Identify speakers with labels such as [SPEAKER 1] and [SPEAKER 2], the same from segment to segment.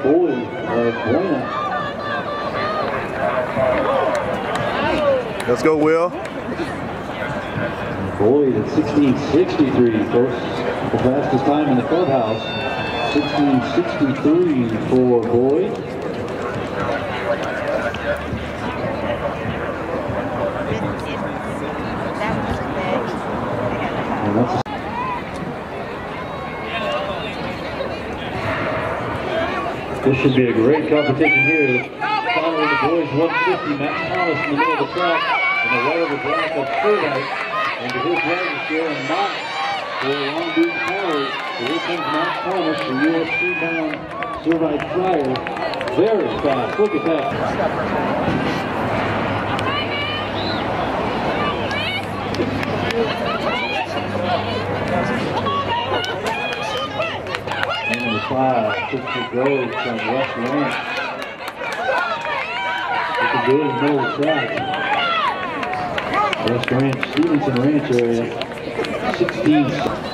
[SPEAKER 1] boys of Buena.
[SPEAKER 2] Let's go, Will.
[SPEAKER 1] Boyd at 16:63, first, the fastest time in the clubhouse. 16:63 for Boyd. And that's this should be a great competition here. Following the boys 150, Max Thomas in the middle of the track, and the right over black of Sherlight. And to his right is Darren Knox for Long Beach Power. So here comes Max Thomas, the USC bound Servite Flyer. Very fast. Look at that. And number 5, Christopher Groves from West Ranch. Looking good in the middle of the track. West Ranch, Stevenson Ranch area, 16.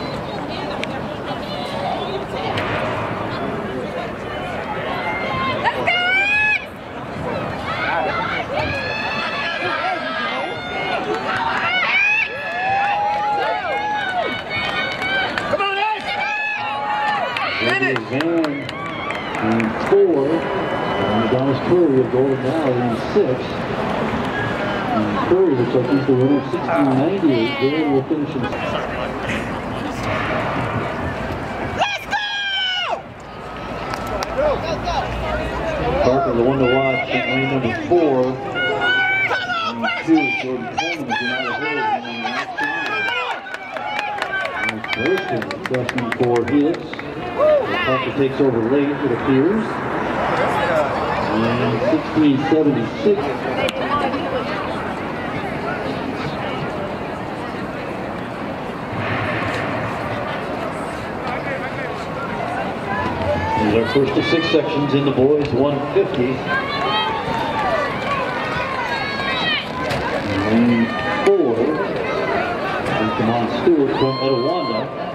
[SPEAKER 1] Van in 4, and Adonis Curry of Golden Valley in 6. And Curry looks like he's the winner, 1698. Gary will finish in. Parker, the one to watch, in lane number 4. And 2 is Jordan Coleman, as you might have heard. And Thurston, freshman for Helix. Parker takes over late, it appears. And 1676. These are first of 6 sections in the boys 150. Lane 4. And Kamon Stewart from Etowanda.